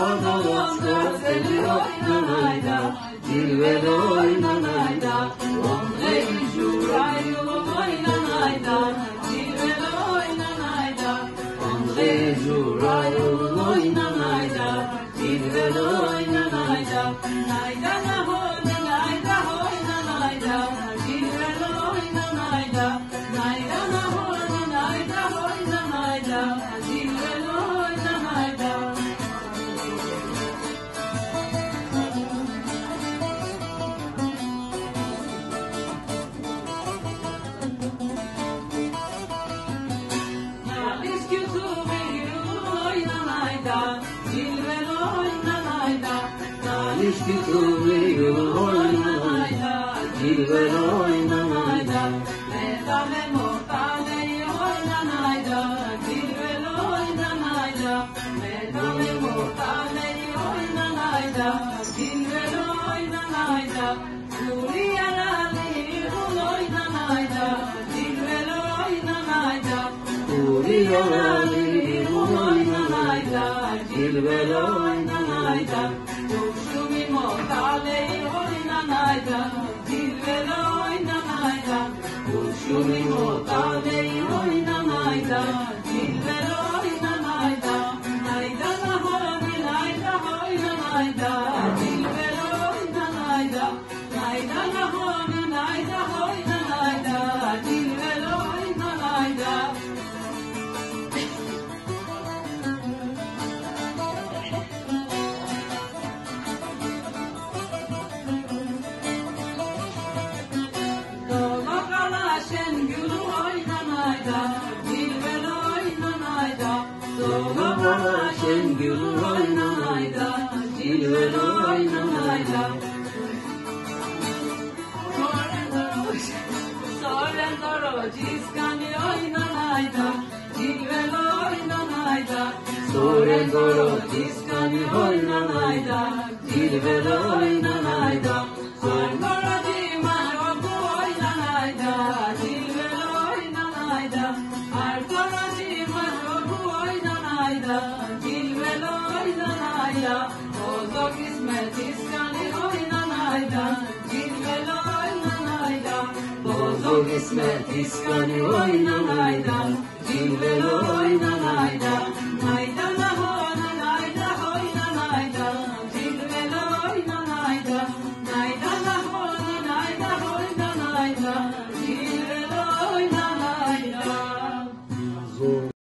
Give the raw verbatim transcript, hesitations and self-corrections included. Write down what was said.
Ardalan gözleri oynanayda, cilveli oynanayda, omre juraylı oynanayda, cilveli oynanayda, omre juraylı oynanayda, cilveli oynanayda, nayda naho nayda oynanayda, cilveli oynanayda, nayda naho nayda oynanayda, cilveli oynanayda. İşki kuvveyu oynanayda, cilvel oynanayda, Medame mortale oynanayda, cilvel oynanayda, Medame mortale oynanayda, cilvel oynanayda, Kuriyarali oynanayda, cilvel oynanayda, Kuriyarali oynanayda, cilvel oynanayda, Kurşumi mortale oynanayda, cilvel oynanayda, Kurşumi mortale oynanayda, cilvel oynanayda, nayda nahone nayda oynanayda, cilvel oynanayda, nayda nahone nayda oynanayda, cilvel oynanayda. Şengül oynanayda, cilvel oynanayda, Dolabala şengül oynanayda, cilvel oynanayda, Sorendoro ciskani oynanayda, cilvel oynanayda, Sorendoro ciskani oynanayda, cilvel oynanayda, Sorendoro ciman oku oynanayda, cilvel oynanayda, Arkora ciman oku oynanayda, cilvel oynanayda, Bozok ismet iskani oynanayda, cilvel oynanayda, Bozok ismet iskani oynanayda, cilvel oynanayda,